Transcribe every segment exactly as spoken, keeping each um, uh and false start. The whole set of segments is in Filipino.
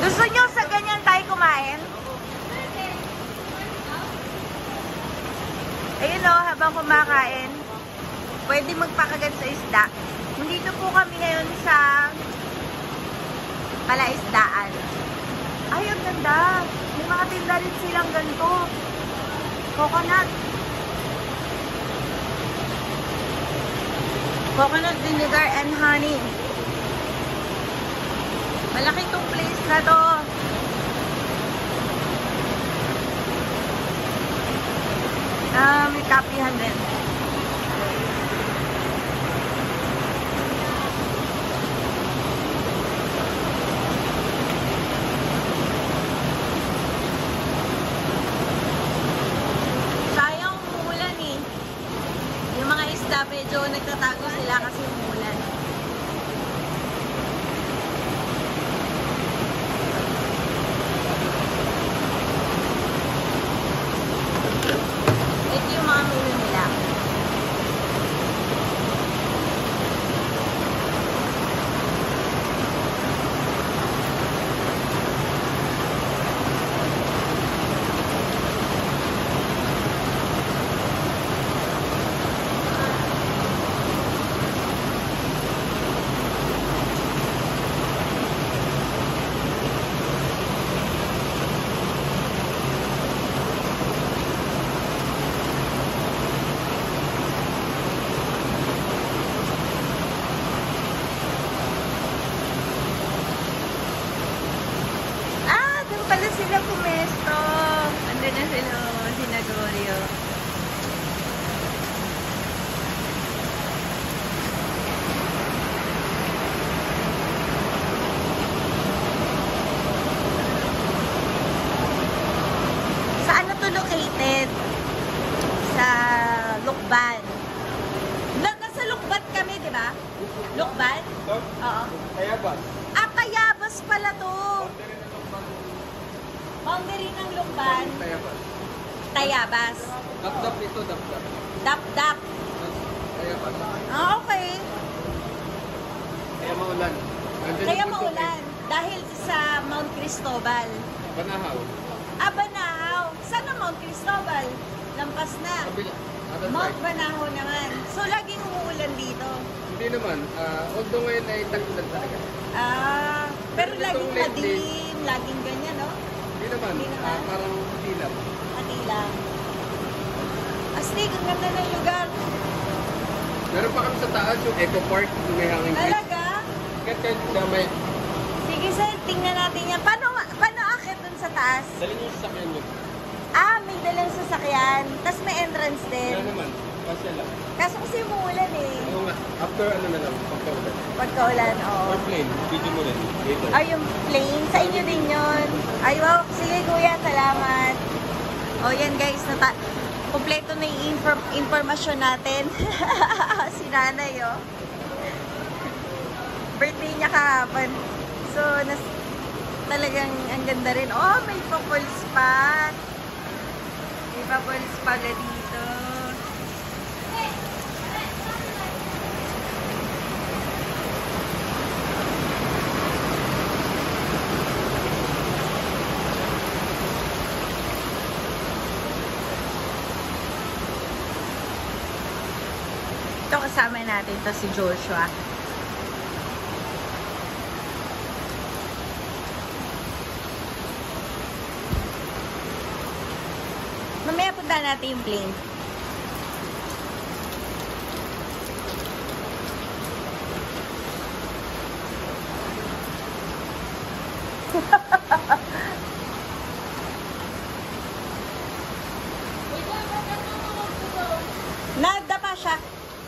Gusto nyo sa ganyan tayo kumain? Ayun o, habang kumakain, pwede magpakagat sa isda. Nandito po kami ngayon sa palaisdaan. Ay, ang ganda. May mga tinda rin silang ganito. Coconut. Coconut vinegar and honey. Malaki tong place na to. Ah, may kapihan din. Sayang umuulan eh. Yung mga isda medyo nagtatago sila kasi umuulan. Ito yung mga menu nila. Pala sila pumesto. Andun na sila, sinagorio. Saan na to located? Sa Lukban. Nasa Lukban kami, di ba? Lukban? Oo. Tayabas. Ah, Tayabas pala to. Boundary ng Lukban. Tayabas. Tayabas. Dap-dap ito, dap-dap. Dap-dap. Tayabas. Ah, okay. Kaya maulan. Nandun Kaya yung maulan. Dahil sa Mount Cristobal. Banahaw. Ah, Banahaw. Saan ang Mount Cristobal? Lampas na. Kabila. Other Mount side. Banahaw naman. So, laging umuulan dito. Hindi naman. Uh, although ngayon ay tag-ulan talaga. Ah, pero Pero laging itong lately- madilim. Laging ganyan, no? Hindi naman. Hindi naman. Ah, parang dilam. Ati lang. Astig, ang ganda ng lugar. Meron pa kami sa taas yung Eco Park. Yung may hanging bridge. Talaga? Kahit kahit sa may... Sige, sir. Tingnan natin yan. Paano, paano akit dun sa taas? Dali niyo sa sasakyan yun. Ah, may dalang sasakyan. Tapos may entrance din. Wala naman. Pasya lang. Kaso kasi umuulan eh. Oo nga. After ano na lang. Pagka-ulan. Pagkaulan, oo. Or plane. Video mo rin. Later. Ay, yung plane. Sa inyo din yun. Ay, wow. Sige, kuya. Salamat. O, yan guys. Nata Kompleto na yung inform informasyon natin. Si nanay, oh. Birthday niya kahapon. So, nas talagang ang ganda rin. Oh, may pa-pool spa. May pa-pool spa ga dito. Ito kasama natin to si Joshua. Mamaya punta natin yung plane. Nadapa siya.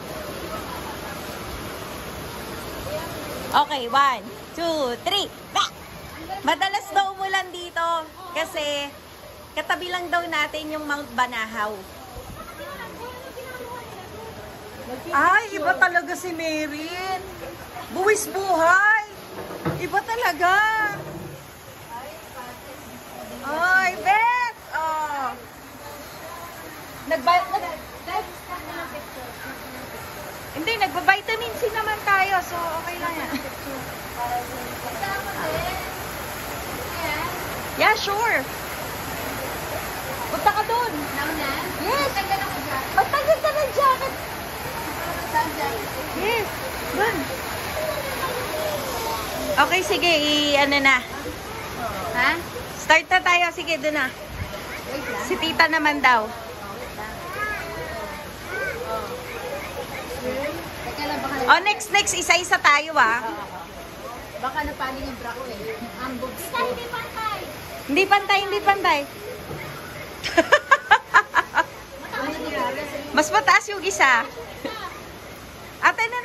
Okay, one, two, three. Back! Madalas daw umulan dito kasi katabi lang daw natin yung Mount Banahaw. Ay, iba talaga si Marin. Buwis buhay. Iba talaga. Ay, Beth! Oh. Nagba... Nag Hindi, nagba-vitamin C naman tayo. So, okay lang yan. picture. Punta ka doon. Nauna? Yes. Tanggal ako dyan. Magtagod ka ng jacket. Saan dyan? Yes. Doon. Okay, sige. I-ano na. Ha? Start na tayo. Sige, doon na. Wait lang. Si tita naman daw. Teka lang, baka Oh, next, next. Isa-isa tayo, ah. baka napaling yung bra ko eh. Ang boobs ko. Hindi pantay. Hindi pantay, hindi pantay. Ano nangyari? Mas mataas yung isa. Ate na